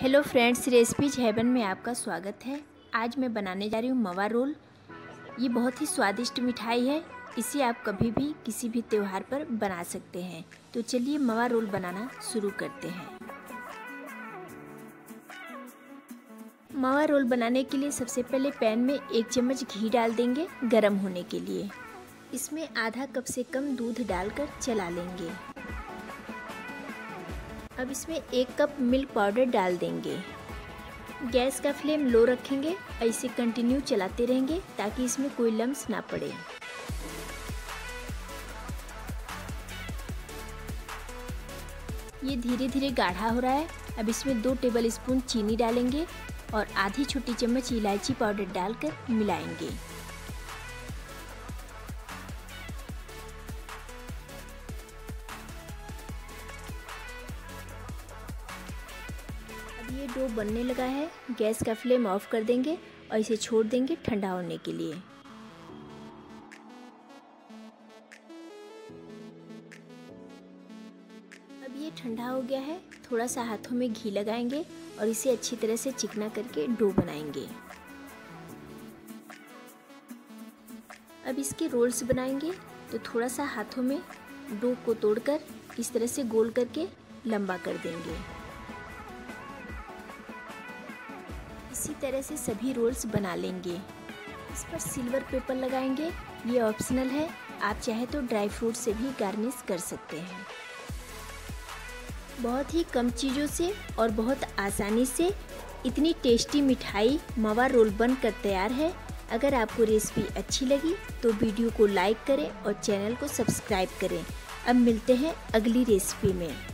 Hello friends, recipes haven में आपका स्वागत है। आज मैं बनाने जा रही हूँ मवा रोल। ये बहुत ही स्वादिष्ट मिठाई है। इसे आप कभी भी किसी भी त्योहार पर बना सकते हैं। तो चलिए मवा रोल बनाना शुरू करते हैं। मवा रोल बनाने के लिए सबसे पहले पैन में 1 चम्मच घी डाल देंगे गरम होने के लिए। इसमें आधा कप से कम दूध डालकर चला लेंगे। अब इसमें 1 कप मिल्क पाउडर डाल देंगे। गैस का फ्लेम लो रखेंगे और इसे कंटिन्यू चलाते रहेंगे ताकि इसमें कोई लम्स ना पड़े। ये धीरे धीरे गाढ़ा हो रहा है। अब इसमें 2 टेबल स्पून चीनी डालेंगे और आधी छोटी चम्मच इलायची पाउडर डालकर मिलाएंगे। ये डो बनने लगा है। गैस का फ्लेम ऑफ कर देंगे और इसे छोड़ देंगे ठंडा होने के लिए। अब ये ठंडा हो गया है। थोड़ा सा हाथों में घी लगाएंगे और इसे अच्छी तरह से चिकना करके डो बनाएंगे। अब इसके रोल्स बनाएंगे तो थोड़ा सा हाथों में डो को तोड़कर इस तरह से गोल करके लंबा कर देंगे। इसी तरह से सभी रोल्स बना लेंगे। इस पर सिल्वर पेपर लगाएंगे। ये ऑप्शनल है, आप चाहे तो ड्राई फ्रूट से भी गार्निश कर सकते हैं। बहुत ही कम चीज़ों से और बहुत आसानी से इतनी टेस्टी मिठाई मवा रोल बनकर तैयार है। अगर आपको रेसिपी अच्छी लगी तो वीडियो को लाइक करें और चैनल को सब्सक्राइब करें। अब मिलते हैं अगली रेसिपी में।